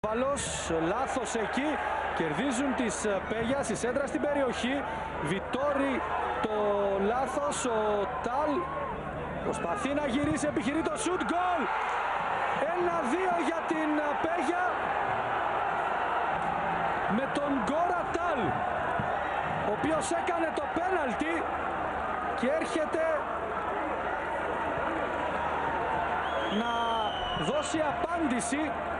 Κέφαλος, λάθος εκεί, κερδίζουν της Πέγιας, η σέντρα στην περιοχή, Βιτόρι το λάθος, ο Τάλ προσπαθεί να γυρίσει, επιχειρεί το σουτ, γκολ! 1-2 για την Πέγια με τον Γκόρα Τάλ, ο οποίος έκανε το πέναλτι και έρχεται να δώσει απάντηση